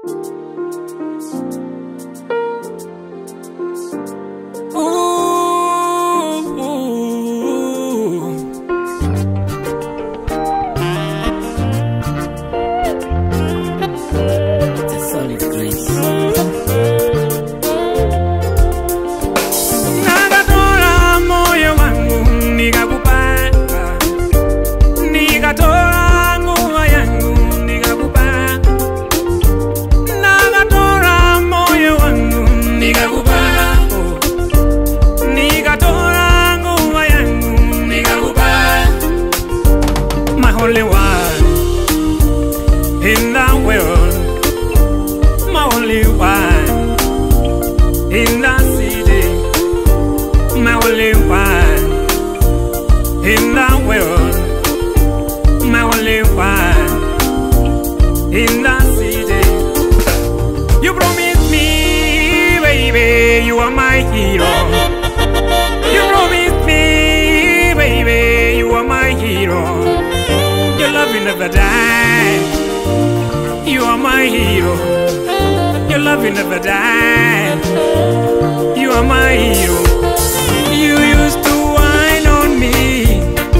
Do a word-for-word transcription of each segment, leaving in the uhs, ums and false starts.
Never die. You are my hero. Your love will never die. You are my hero. You used to whine on me.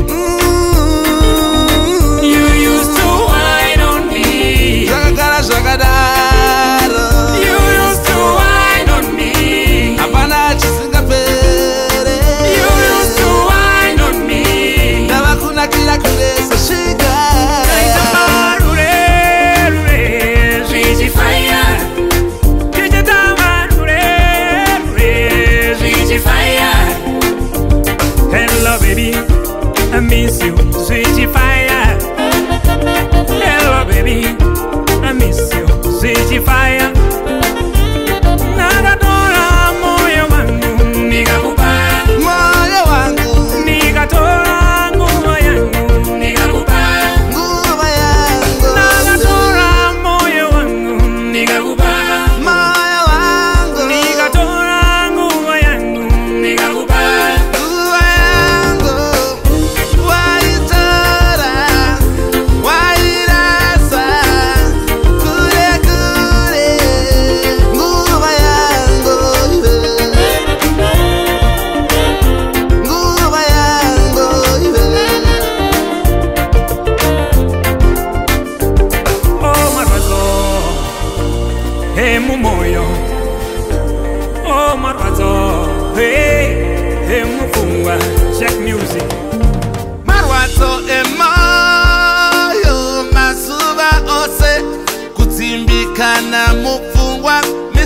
Mm-hmm. You used to whine on me. Shagada, shagada. You used to whine on me. Abana chisinga pere. You used to whine on me. Never kuna kila kulesa shiga. I miss you, sweetie fire. Hello, baby. I miss you, sweetie fire. Nagatora moyo wangu, nikakupa. Moyo wangu, nikatora nguvu yangu, nikakupa. Nguvu yangu, nagatora moyo wangu, nikakupa. Moyo wangu, nikatora nguvu yangu, nikakupa. Moyo, oh marwazo, hey, hey mufungwa, check music. Marwazo emoyo, masuba ose, kutimbikana mufungwa.